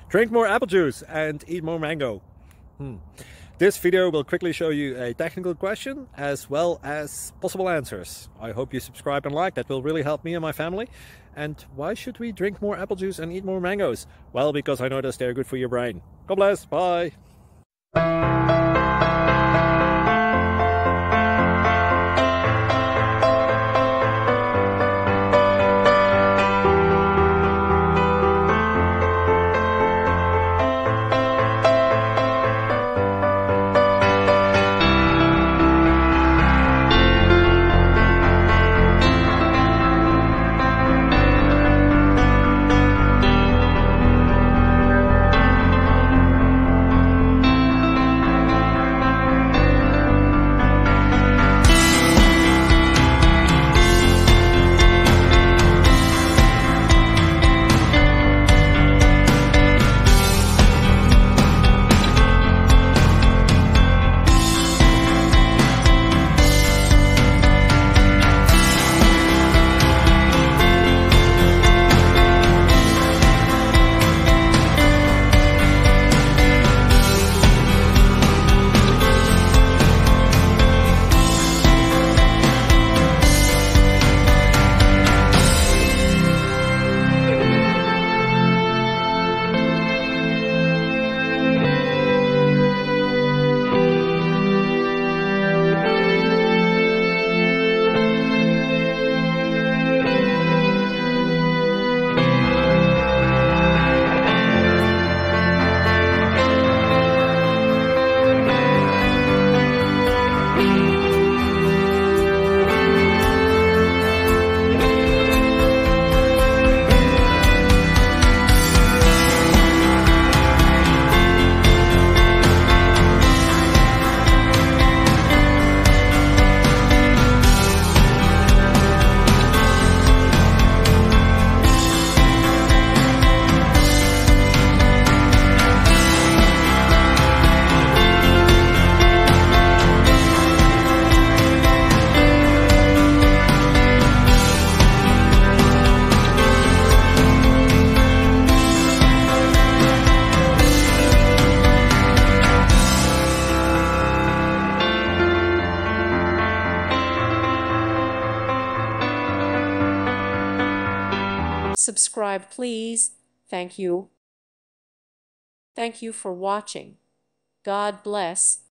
Drink more apple juice and eat more mango. This video will quickly show you a technical question as well as possible answers. I hope you subscribe and like, that will really help me and my family. And why should we drink more apple juice and eat more mangoes? Well, because I noticed they're good for your brain. God bless, bye! Subscribe, please. Thank you. Thank you for watching. God bless.